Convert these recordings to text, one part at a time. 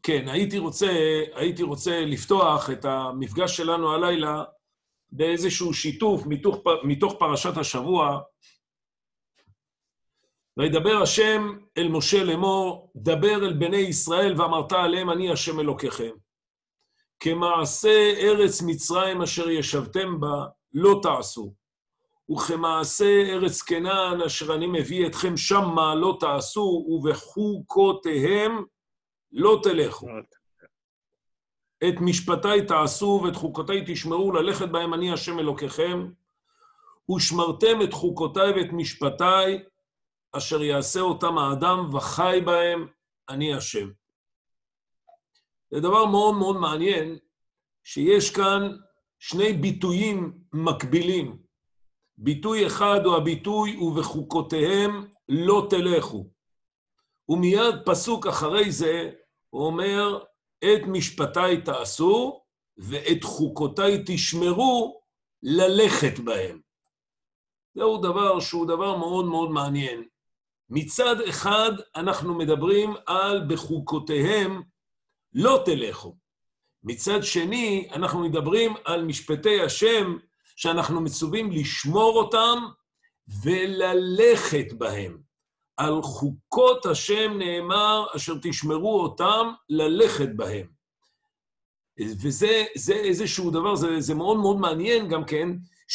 כן, הייתי רוצה לפתוח את המפגש שלנו הלילה באיזשהו שיתוף מתוך פרשת השבוע. וידבר השם אל משה לאמור, דבר אל בני ישראל ואמרת עליהם, אני השם אלוקיכם. כמעשה ארץ מצרים אשר ישבתם בה, לא תעשו. וכמעשה ארץ כנען אשר אני מביא אתכם שמה, לא תעשו, ובחוקותיהם לא תלכו. את משפטי תעשו ואת חוקותיי תשמרו ללכת בהם, אני השם אלוקיכם. ושמרתם את חוקותיי ואת משפטיי, אשר יעשה אותם האדם וחי בהם, אני השם. זה דבר מאוד מאוד מעניין, שיש כאן שני ביטויים מקבילים. ביטוי אחד הוא הביטוי ובחוקותיהם לא תלכו. ומיד פסוק אחרי זה הוא אומר, את משפטיי תעשו ואת חוקותיי תשמרו ללכת בהם. זהו דבר שהוא דבר מאוד מאוד מעניין. מצד אחד אנחנו מדברים על בחוקותיהם לא תלכו. מצד שני אנחנו מדברים על משפטי השם שאנחנו מצווים לשמור אותם וללכת בהם. על חוקות השם נאמר אשר תשמרו אותם ללכת בהם. וזה איזשהו דבר, זה מאוד מאוד מעניין גם כן,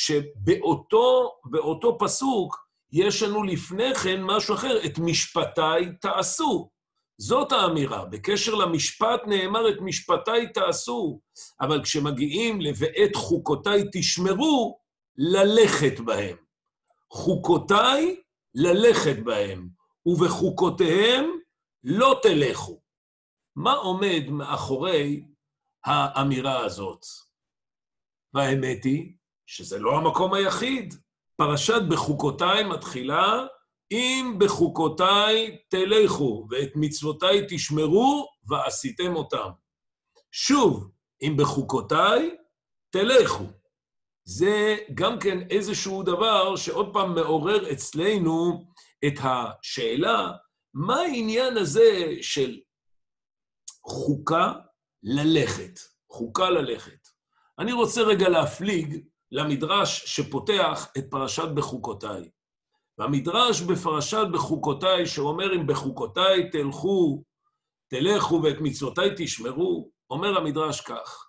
שבאותו פסוק יש לנו לפני כן משהו אחר, את משפטיי תעשו. זאת האמירה, בקשר למשפט נאמר את משפטיי תעשו, אבל כשמגיעים ואת חוקותיי תשמרו, ללכת בהם. חוקותיי ללכת בהם, ובחוקותיהם לא תלכו. מה עומד מאחורי האמירה הזאת? והאמת היא שזה לא המקום היחיד. פרשת בחוקותיי מתחילה, אם בחוקותיי תלכו, ואת מצוותיי תשמרו, ועשיתם אותם. שוב, אם בחוקותיי תלכו. זה גם כן איזשהו דבר שעוד פעם מעורר אצלנו את השאלה, מה העניין הזה של חוקה ללכת? חוקה ללכת. אני רוצה רגע להפליג למדרש שפותח את פרשת בחוקותיי. והמדרש בפרשת בחוקותיי שאומר אם בחוקותיי תלכו ואת מצוותיי תשמרו, אומר המדרש כך,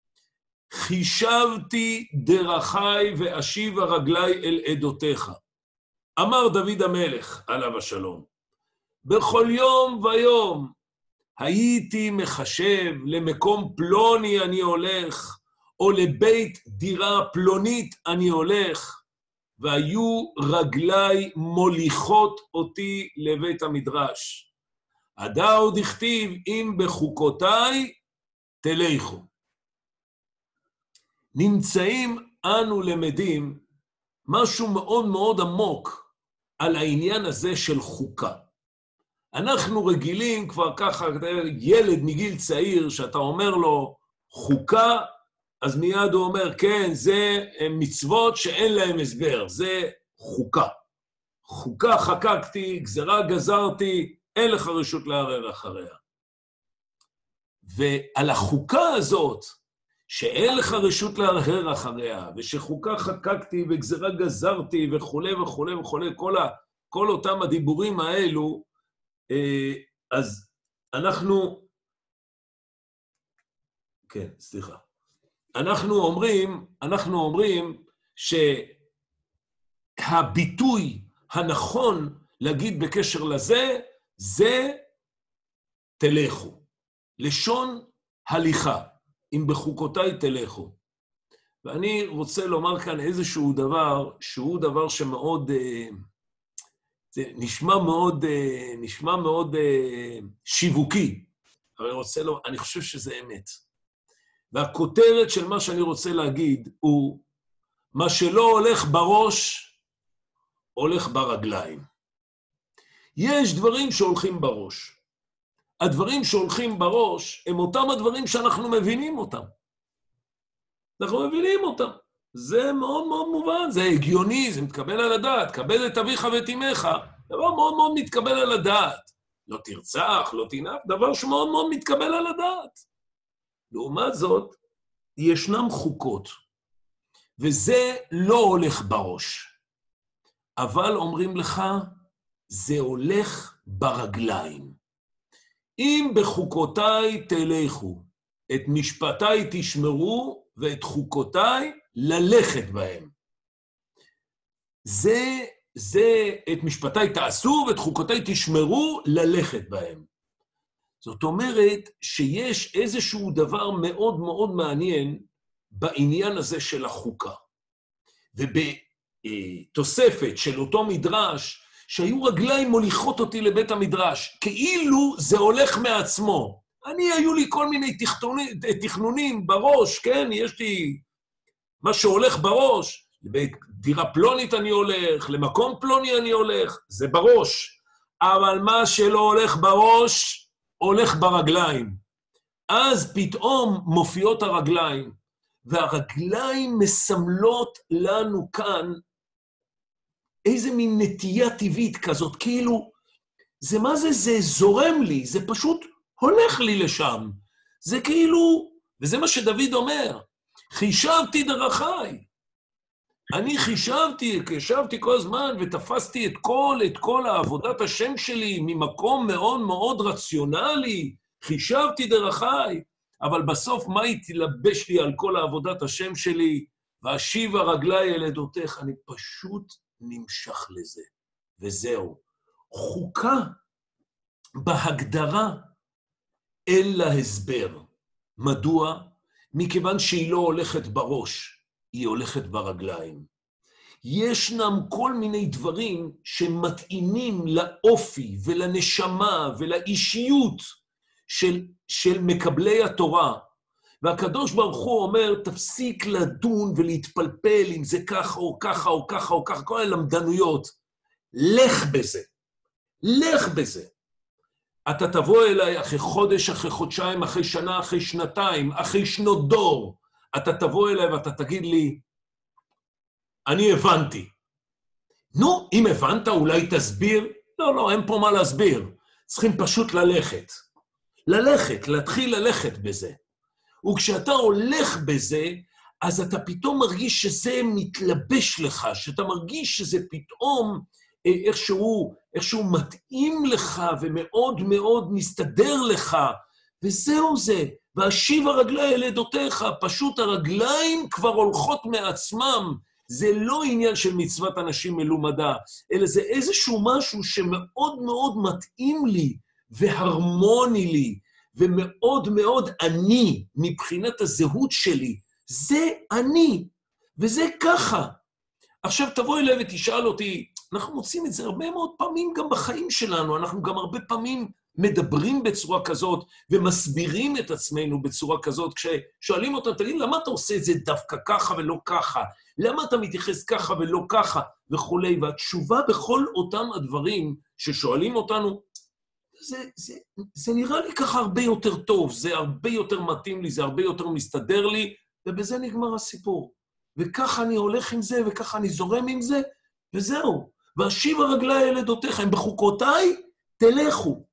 חישבתי דרכי ואשיבה רגלי אל עדותיך. אמר דוד המלך עליו השלום, בכל יום ויום הייתי מחשב למקום פלוני אני הולך, או לבית דירה פלונית אני הולך, והיו רגלי מוליכות אותי לבית המדרש. הדאו דכתיב אם בחוקותיי תלכו. נמצאים אנו למדים משהו מאוד מאוד עמוק על העניין הזה של חוקה. אנחנו רגילים כבר ככה, ילד מגיל צעיר, שאתה אומר לו חוקה, אז מיד הוא אומר, כן, זה מצוות שאין להם הסבר, זה חוקה. חוקה חקקתי, גזרה גזרתי, אין לך רשות לערער אחריה. ועל החוקה הזאת, שאין לך רשות לערער אחריה, ושחוקה חקקתי וגזרה גזרתי וכו' וכו' וכו', כל אותם הדיבורים האלו, אז אנחנו, כן, סליחה. אנחנו אומרים שהביטוי הנכון להגיד בקשר לזה, זה תלכו. לשון הליכה, אם בחוקותיי תלכו. ואני רוצה לומר כאן איזשהו דבר, שהוא דבר שמאוד, זה נשמע מאוד שיווקי, אבל אני חושב שזה אמת. והכותרת של מה שאני רוצה להגיד הוא, מה שלא הולך בראש, הולך ברגליים. יש דברים שהולכים בראש. הדברים שהולכים בראש הם אותם הדברים שאנחנו מבינים אותם. אנחנו מבינים אותם. זה מאוד מאוד מובן, זה הגיוני, זה מתקבל על הדעת. כבד את אביך ואת אמך, דבר מאוד מאוד מתקבל על הדעת. לא תרצח, לא תנאף, דבר שמאוד מאוד מתקבל על הדעת. לעומת זאת, ישנם חוקות, וזה לא הולך בראש. אבל אומרים לך, זה הולך ברגליים. אם בחוקותיי תלכו, את משפטיי תשמרו, ואת חוקותיי ללכת בהם. זה את משפטיי תעשו, ואת חוקותיי תשמרו, ללכת בהם. זאת אומרת שיש איזשהו דבר מאוד מאוד מעניין בעניין הזה של החוקה. ובתוספת של אותו מדרש, שהיו רגליים מוליכות אותי לבית המדרש, כאילו זה הולך מעצמו. היו לי כל מיני תכנונים בראש, כן? יש לי מה שהולך בראש, לדירה פלונית אני הולך, למקום פלוני אני הולך, זה בראש. אבל מה שלא הולך בראש, הולך ברגליים. אז פתאום מופיעות הרגליים, והרגליים מסמלות לנו כאן איזה מין נטייה טבעית כזאת, כאילו, זה מה זה? זה זורם לי, זה פשוט הולך לי לשם. זה כאילו, וזה מה שדוד אומר, חישבתי דרכיי. אני ישבתי כל הזמן ותפסתי את כל העבודת השם שלי ממקום מאוד מאוד רציונלי, חישבתי דרכיי, אבל בסוף מה התלבש לי על כל העבודת השם שלי? ואשיבה רגלי אל עדותיך, אני פשוט נמשך לזה, וזהו. חוקה בהגדרה אין לה הסבר. מדוע? מכיוון שהיא לא הולכת בראש, היא הולכת ברגליים. ישנם כל מיני דברים שמתאימים לאופי ולנשמה ולאישיות של מקבלי התורה, והקדוש ברוך הוא אומר, תפסיק לדון ולהתפלפל אם זה ככה או ככה או ככה או ככה, כל הלמדנויות. לך בזה. לך בזה. אתה תבוא אליי אחרי חודש, אחרי חודשיים, אחרי שנה, אחרי שנתיים, אחרי שנות דור. אתה תבוא אליי ואתה תגיד לי, אני הבנתי. נו, אם הבנת, אולי תסביר? לא, אין פה מה להסביר. צריכים פשוט ללכת. להתחיל ללכת בזה. וכשאתה הולך בזה, אז אתה פתאום מרגיש שזה מתלבש לך, שאתה מרגיש שזה פתאום איכשהו מתאים לך ומאוד מאוד מסתדר לך, וזהו זה. ואשיב הרגלי אל עדותיך, פשוט הרגליים כבר הולכות מעצמם. זה לא עניין של מצוות אנשים מלומדה, אלא זה איזשהו משהו שמאוד מאוד מתאים לי והרמוני לי, ומאוד מאוד אני, מבחינת הזהות שלי, זה אני, וזה ככה. עכשיו תבוא אליי ותשאל אותי, אנחנו מוצאים את זה הרבה מאוד פעמים גם בחיים שלנו, אנחנו גם הרבה פעמים מדברים בצורה כזאת, ומסבירים את עצמנו בצורה כזאת, כששואלים אותם, תגיד, למה אתה עושה את זה דווקא ככה ולא ככה? למה אתה מתייחס ככה ולא ככה וכו'? והתשובה בכל אותם הדברים ששואלים אותנו, זה נראה לי ככה הרבה יותר טוב, זה הרבה יותר מתאים לי, זה הרבה יותר מסתדר לי, ובזה נגמר הסיפור. וככה אני הולך עם זה, וככה אני זורם עם זה, וזהו. ואשיב הרגלי אל עדותיך, הם בחוקותיי, תלכו.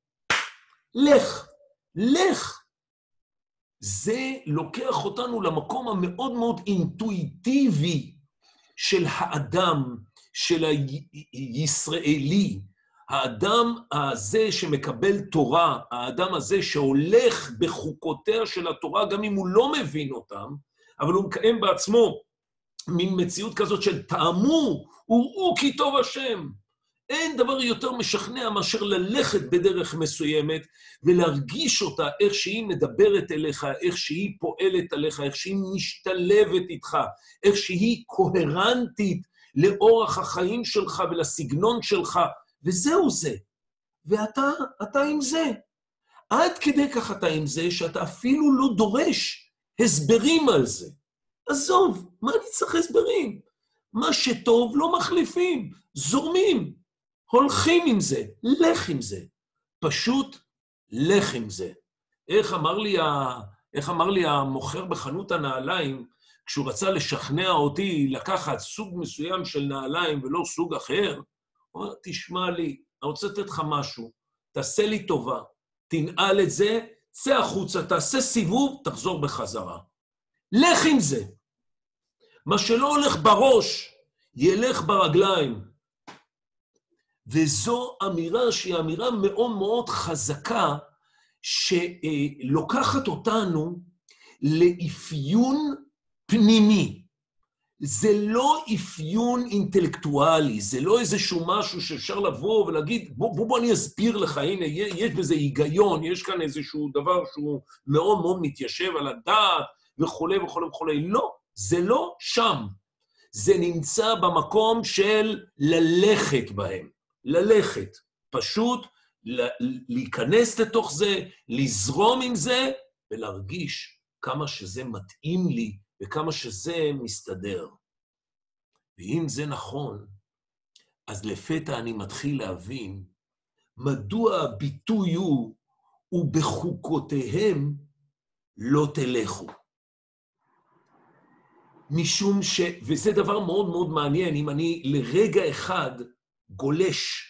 לך. זה לוקח אותנו למקום המאוד מאוד אינטואיטיבי של האדם, של הישראלי, האדם הזה שמקבל תורה, האדם הזה שהולך בחוקותיה של התורה, גם אם הוא לא מבין אותם, אבל הוא מקיים בעצמו מין מציאות כזאת של טעמו, וראו כי טוב השם. אין דבר יותר משכנע מאשר ללכת בדרך מסוימת, ולהרגיש אותה איך שהיא מדברת אליך, איך שהיא פועלת עליך, איך שהיא משתלבת איתך, איך שהיא קוהרנטית לאורח החיים שלך ולסגנון שלך, וזהו זה. ואתה עם זה. עד כדי כך אתה עם זה, שאתה אפילו לא דורש הסברים על זה. עזוב, מה אני צריך הסברים? מה שטוב לא מחליפים, זורמים, הולכים עם זה, לך עם זה. פשוט לך עם זה. איך אמר לי המוכר בחנות הנעליים, כשהוא רצה לשכנע אותי לקחת סוג מסוים של נעליים ולא סוג אחר, הוא אומר, תשמע לי, אני רוצה לתת לך משהו. תעשה לי טובה, תנעל את זה, צא החוצה, תעשה סיבוב, תחזור בחזרה. לך עם זה. מה שלא הולך בראש, ילך ברגליים. וזו אמירה שהיא אמירה מאוד מאוד חזקה, שלוקחת אותנו לאפיון פנימי. זה לא אפיון אינטלקטואלי, זה לא איזשהו משהו שאפשר לבוא ולהגיד, בוא אני אסביר לך, הנה, יש בזה היגיון, יש כאן איזשהו דבר שהוא מאוד מאוד מתיישב על הדעת, וכו' וכו' וכו'. לא, זה לא שם. זה נמצא במקום של ללכת בהם. ללכת. פשוט להיכנס לתוך זה, לזרום עם זה, ולהרגיש כמה שזה מתאים לי, וכמה שזה מסתדר. ואם זה נכון, אז לפתע אני מתחיל להבין מדוע הביטוי הוא ובחוקותיהם לא תלכו. משום וזה דבר מאוד מאוד מעניין, אם אני לרגע אחד גולש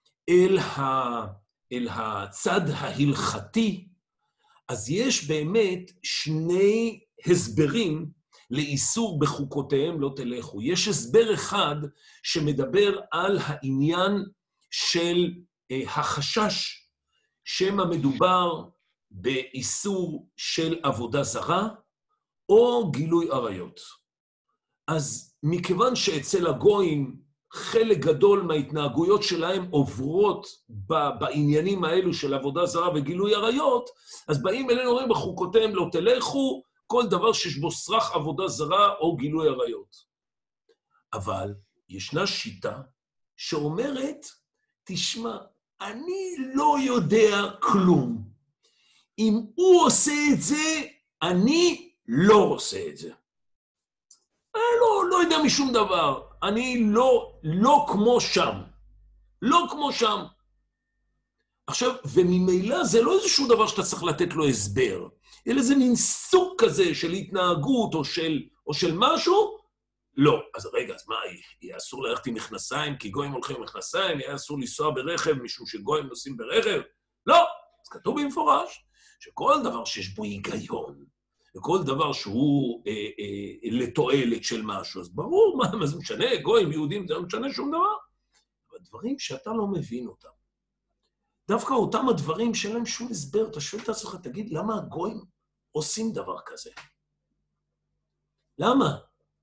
אל הצד ההלכתי, אז יש באמת שני הסברים לאיסור בחוקותיהם לא תלכו. יש הסבר אחד שמדבר על העניין של החשש, שמה מדובר באיסור של עבודה זרה, או גילוי עריות. אז מכיוון שאצל הגויים חלק גדול מההתנהגויות שלהם עוברות בעניינים האלו של עבודה זרה וגילוי עריות, אז באים אלינו אומרים בחוקותיהם לא תלכו, כל דבר שיש בו סרח עבודה זרה או גילוי עריות. אבל ישנה שיטה שאומרת, תשמע, אני לא יודע כלום. אם הוא עושה את זה, אני לא עושה את זה. אני לא יודע משום דבר. אני לא כמו שם. לא כמו שם. עכשיו, וממילא זה לא איזשהו דבר שאתה צריך לתת לו הסבר, אלא זה מין סוג כזה של התנהגות או של משהו. לא. אז רגע, אז מה, יהיה אסור ללכת עם מכנסיים, כי גויים הולכים עם מכנסיים, יהיה אסור לנסוע ברכב משום שגויים נוסעים ברכב? לא. אז כתוב במפורש שכל דבר שיש בו היגיון, וכל דבר שהוא לתועלת של משהו, אז ברור, מה זה משנה? גויים, יהודים, זה לא משנה שום דבר. אבל דברים שאתה לא מבין אותם. דווקא אותם הדברים שאין להם שום הסבר, אתה שואל את עצמך, תגיד, למה הגויים עושים דבר כזה? למה?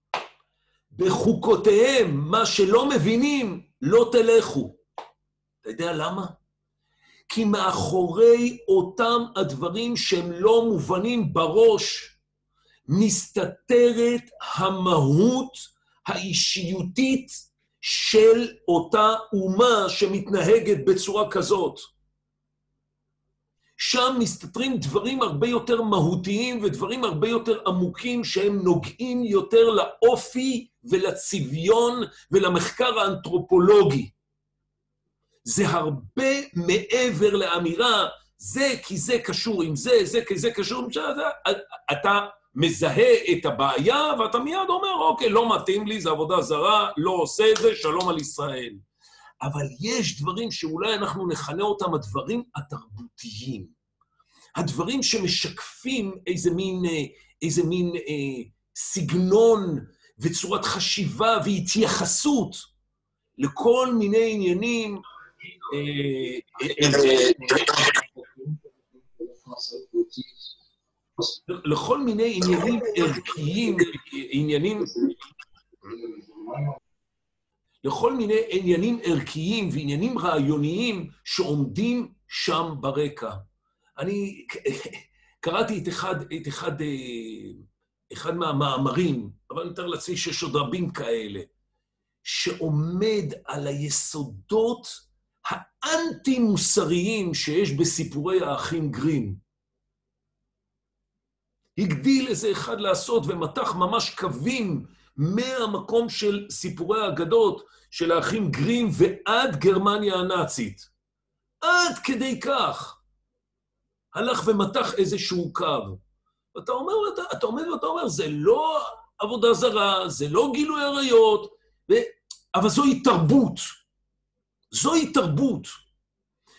בחוקותיהם, מה שלא מבינים, לא תלכו. אתה יודע למה? כי מאחורי אותם הדברים שהם לא מובנים בראש, מסתתרת המהות האישיותית של אותה אומה שמתנהגת בצורה כזאת. שם מסתתרים דברים הרבה יותר מהותיים ודברים הרבה יותר עמוקים שהם נוגעים יותר לאופי ולצביון ולמחקר האנתרופולוגי. זה הרבה מעבר לאמירה, זה כי זה קשור עם זה, זה כי זה קשור עם זה, אתה מזהה את הבעיה ואתה מיד אומר, אוקיי, לא מתאים לי, זה עבודה זרה, לא עושה את זה, שלום על ישראל. אבל יש דברים שאולי אנחנו נכנה אותם הדברים התרבותיים. הדברים שמשקפים איזה מין סגנון וצורת חשיבה והתייחסות לכל מיני עניינים לכל מיני עניינים ערכיים, לכל מיני עניינים ערכיים ועניינים רעיוניים שעומדים שם ברקע. אני קראתי את אחד מהמאמרים, אבל אני מתאר לעצמי שיש עוד רבים כאלה, שעומד על היסודות האנטי-מוסריים שיש בסיפורי האחים גרים. הגדיל איזה אחד לעשות ומתח ממש קווים מהמקום של סיפורי האגדות של האחים גרים ועד גרמניה הנאצית. עד כדי כך הלך ומתח איזשהו קו. אתה אומר, זה לא עבודה זרה, זה לא גילוי עריות, אבל זוהי תרבות. זוהי תרבות.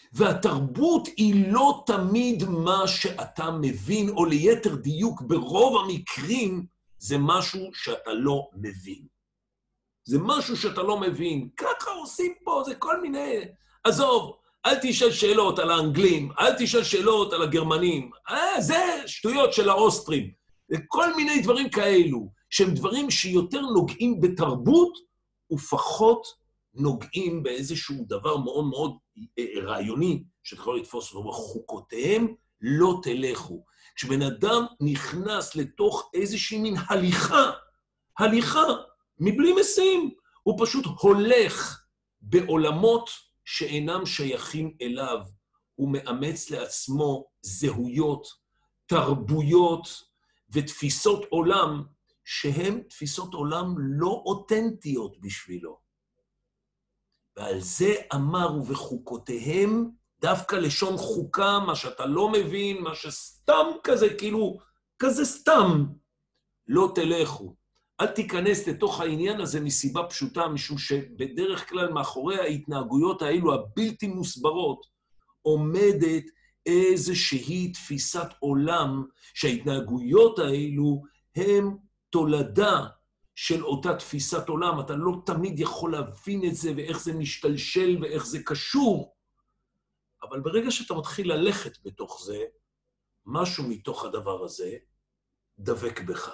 והתרבות היא לא תמיד מה שאתה מבין, או ליתר דיוק, ברוב המקרים, זה משהו שאתה לא מבין. זה משהו שאתה לא מבין. ככה עושים פה, זה כל מיני... עזוב, אל תשאל שאלות על האנגלים, אל תשאל שאלות על הגרמנים. זה שטויות של האוסטרים. כל מיני דברים כאלו, שהם דברים שיותר נוגעים בתרבות, ופחות נוגעים באיזשהו דבר מאוד מאוד רעיוני, שאתה יכול לתפוס אותו בחוקותיהם, לא תלכו. כשבן אדם נכנס לתוך איזושהי מין הליכה, מבלי משים, הוא פשוט הולך בעולמות שאינם שייכים אליו, הוא מאמץ לעצמו זהויות, תרבויות ותפיסות עולם, שהן תפיסות עולם לא אותנטיות בשבילו. ועל זה אמרו בחוקותיהם, דווקא לשון חוקה, מה שאתה לא מבין, מה שסתם כזה, כאילו, כזה סתם, לא תלכו. אל תיכנס לתוך העניין הזה מסיבה פשוטה, משום שבדרך כלל מאחורי ההתנהגויות האלו הבלתי מוסברות, עומדת איזושהי תפיסת עולם, שההתנהגויות האלו הם תולדה של אותה תפיסת עולם. אתה לא תמיד יכול להבין את זה, ואיך זה משתלשל, ואיך זה קשור. אבל ברגע שאתה מתחיל ללכת בתוך זה, משהו מתוך הדבר הזה דבק בך.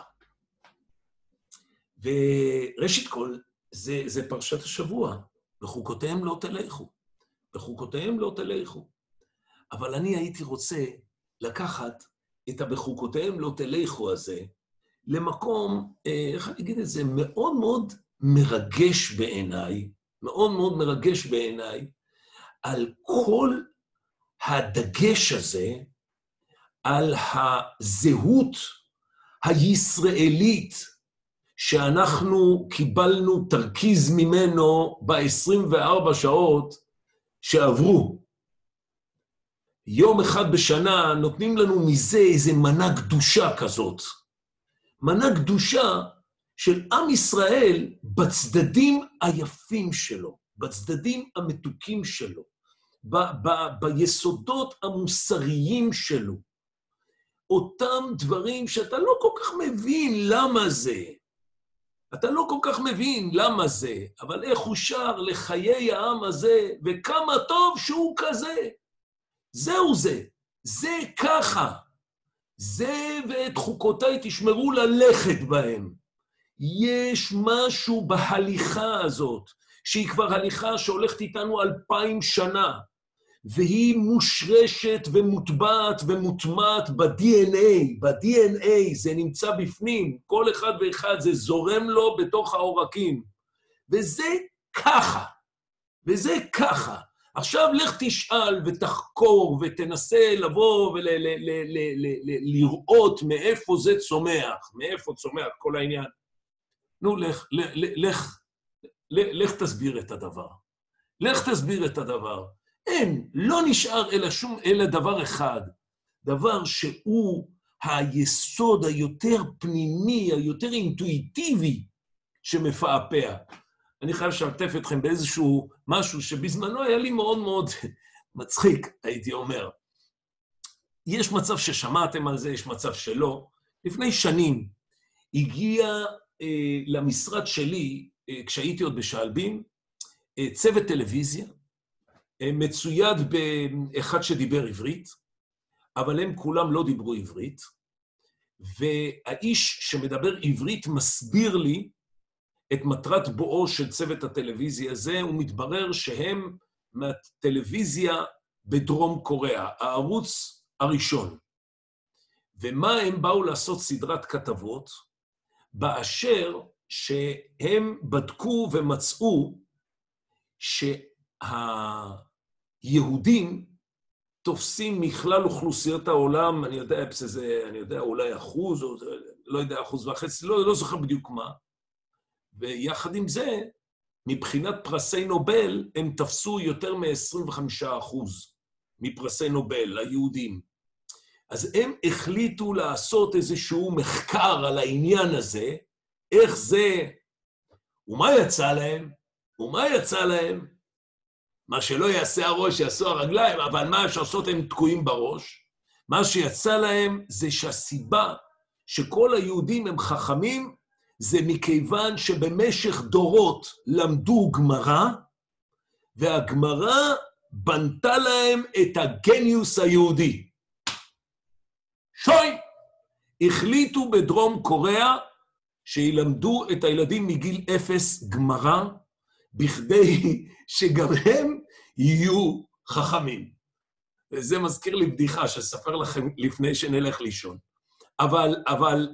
וראשית כל, זה פרשת השבוע. בחוקותיהם לא תלכו. בחוקותיהם לא תלכו. אבל אני הייתי רוצה לקחת את הבחוקותיהם לא תלכו הזה, למקום, איך אני אגיד את זה, מאוד מאוד מרגש בעיניי, מאוד מאוד מרגש בעיניי, על כל הדגש הזה, על הזהות הישראלית, שאנחנו קיבלנו תרכיז ממנו ב-24 שעות שעברו. יום אחד בשנה נותנים לנו מזה איזה מנה קדושה כזאת. מנה קדושה של עם ישראל בצדדים היפים שלו, בצדדים המתוקים שלו, ביסודות המוסריים שלו. אותם דברים שאתה לא כל כך מבין למה זה. אתה לא כל כך מבין למה זה, אבל איך הוא שר לחיי העם הזה, וכמה טוב שהוא כזה. זהו זה. זה ככה. זה ואת חוקותיי תשמרו ללכת בהם. יש משהו בהליכה הזאת, שהיא כבר הליכה שהולכת איתנו 2000 שנה, והיא מושרשת ומוטבעת ומוטמעת ב-DNA. ב-DNA זה נמצא בפנים, כל אחד ואחד זה זורם לו בתוך העורקים. וזה ככה. וזה ככה. עכשיו לך תשאל ותחקור ותנסה לבוא ולראות מאיפה זה צומח, מאיפה צומח כל העניין. נו, לך תסביר את הדבר. לך תסביר את הדבר. אין, לא נשאר אלא דבר אחד, דבר שהוא היסוד היותר פנימי, היותר אינטואיטיבי שמפעפע. אני חייב לשתף אתכם באיזשהו משהו שבזמנו היה לי מאוד מאוד מצחיק, הייתי אומר. יש מצב ששמעתם על זה, יש מצב שלא. לפני שנים הגיע למשרד שלי, כשהייתי עוד בשעלבים, צוות טלוויזיה, מצויד באחד שדיבר עברית, אבל הם כולם לא דיברו עברית, והאיש שמדבר עברית מסביר לי את מטרת בואו של צוות הטלוויזיה הזה, ומתברר שהם מהטלוויזיה בדרום קוריאה, הערוץ הראשון. ומה הם באו לעשות סדרת כתבות? באשר שהם בדקו ומצאו שהיהודים תופסים מכלל אוכלוסיות העולם, אני יודע אולי אחוז, או לא יודע, 1.5%, לא זוכר בדיוק מה, ויחד עם זה, מבחינת פרסי נובל, הם תפסו יותר מ-25% מפרסי נובל, היהודים. אז הם החליטו לעשות איזשהו מחקר על העניין הזה, איך זה, ומה יצא להם? מה שלא יעשה הראש, יעשו הרגליים, אבל מה אפשר לעשות, הם תקועים בראש. מה שיצא להם זה שהסיבה שכל היהודים הם חכמים, זה מכיוון שבמשך דורות למדו גמרא, והגמרא בנתה להם את הגניוס היהודי. שוי! החליטו בדרום קוריאה שילמדו את הילדים מגיל 0 גמרא, בכדי שגם הם יהיו חכמים. וזה מזכיר לי בדיחה שספר לכם לפני שנלך לישון. אבל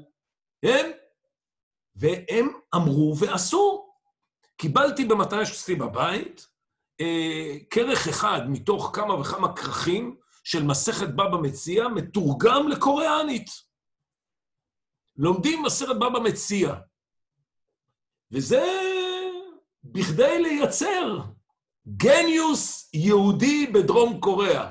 והם אמרו ועשו. קיבלתי במתנה שאצלי בבית, כרך אחד מתוך כמה וכמה כרכים של מסכת בבא מציעא, מתורגם לקוריאנית. לומדים מסכת בבא מציעא. וזה בכדי לייצר גניוס יהודי בדרום קוריאה.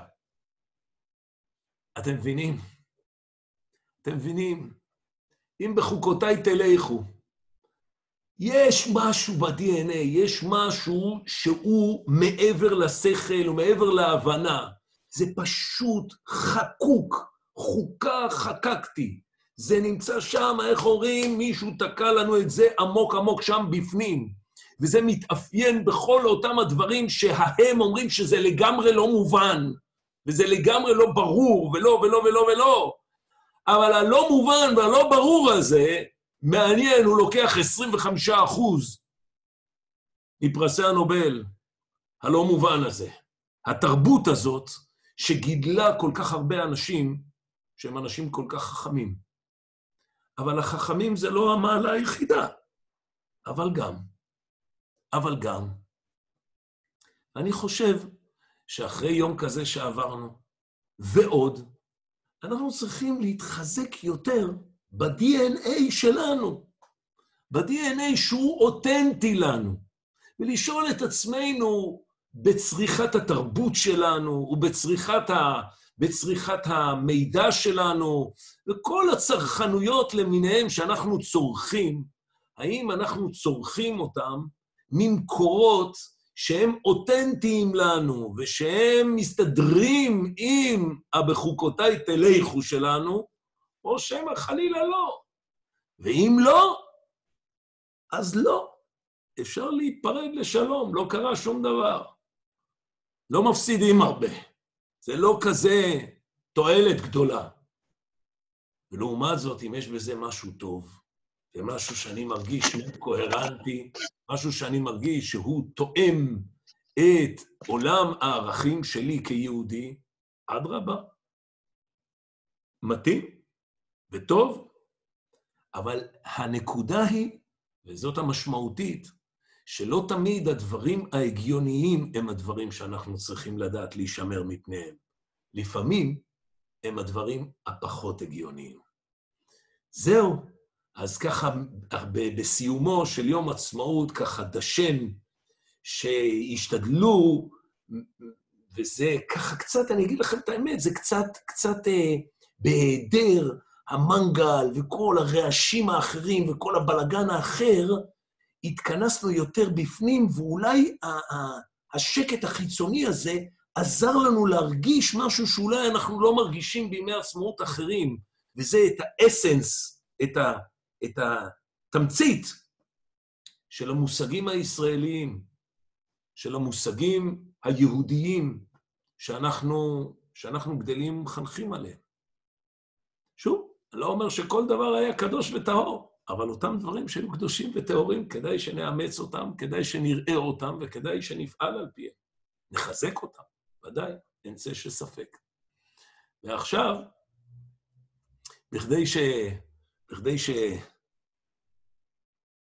אתם מבינים? אתם מבינים? אם בחוקותיי תלכו, יש משהו ב-DNA, יש משהו שהוא מעבר לשכל ומעבר להבנה. זה פשוט חקוק, חוקה חקקתי. זה נמצא שם, איך אומרים, מישהו תקע לנו את זה עמוק עמוק שם בפנים. וזה מתאפיין בכל אותם הדברים שהם אומרים שזה לגמרי לא מובן, וזה לגמרי לא ברור, ולא, ולא, ולא, ולא. אבל הלא מובן והלא ברור הזה, מעניין, הוא לוקח 25% מפרסי הנובל, הלא מובן הזה. התרבות הזאת, שגידלה כל כך הרבה אנשים, שהם אנשים כל כך חכמים. אבל החכמים זה לא המעלה היחידה, אבל גם. אני חושב שאחרי יום כזה שעברנו, ועוד, אנחנו צריכים להתחזק יותר ב-DNA שלנו, ב-DNA שהוא אותנטי לנו, ולשאול את עצמנו בצריכת התרבות שלנו, ובצריכת המידע שלנו, וכל הצרכנויות למיניהם שאנחנו צורכים, האם אנחנו צורכים אותם ממקורות שהם אותנטיים לנו, ושהם מסתדרים עם הבחוקותיי תלכו שלנו, או שהם חלילה לא. ואם לא, אז לא. אפשר להיפרד לשלום, לא קרה שום דבר. לא מפסידים הרבה. זה לא כזה תועלת גדולה. ולעומת זאת, אם יש בזה משהו טוב, ומשהו שאני מרגיש שהוא קוהרנטי, משהו שאני מרגיש שהוא תואם את עולם הערכים שלי כיהודי, אדרבה, מתאים וטוב, אבל הנקודה היא, וזאת המשמעותית, שלא תמיד הדברים ההגיוניים הם הדברים שאנחנו צריכים לדעת להישמר מפניהם. לפעמים הם הדברים הפחות הגיוניים. זהו. אז ככה, בסיומו של יום עצמאות, ככה דשן, שהשתדלו, וזה ככה קצת, אני אגיד לכם את האמת, זה קצת בהיעדר המנגל וכל הרעשים האחרים וכל הבלגן האחר, התכנסנו יותר בפנים, ואולי השקט החיצוני הזה עזר לנו להרגיש משהו שאולי אנחנו לא מרגישים בימי עצמאות אחרים, וזה את האסנס, את התמצית של המושגים הישראליים, של המושגים היהודיים, שאנחנו גדלים מחנכים עליהם. שוב, אני לא אומר שכל דבר היה קדוש וטהור, אבל אותם דברים שהיו קדושים וטהורים, כדאי שנאמץ אותם, כדאי שנראה אותם, וכדאי שנפעל על פיהם. נחזק אותם, ודאי, אין זה שספק. ועכשיו, בכדי